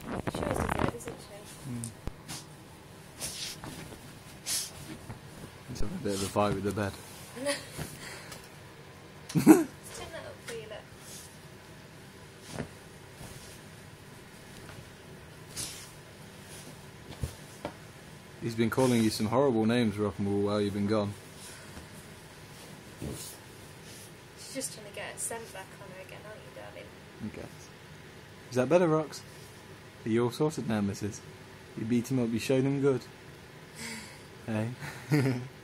She always does that, doesn't she? Let's have a bit of a fight with the bed. Let's turn that up for you, look. He's been calling you some horrible names, Rock'n'Roll, while you've been gone. She's just trying to get her scent back on her again, aren't you, darling? Okay. Is that better, Rox? Are you all sorted now, missus? You beat him up, you showed him good. Hey?